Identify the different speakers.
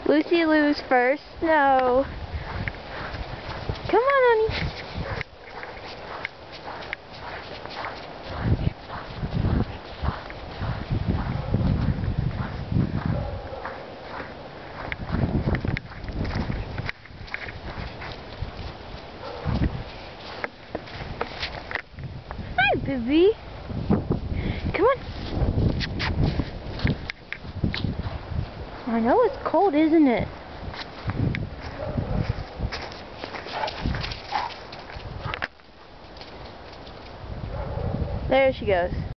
Speaker 1: Lucy Lou's first snow. Come on, honey. Hi, baby. Come on. I know it's cold, isn't it? There she goes.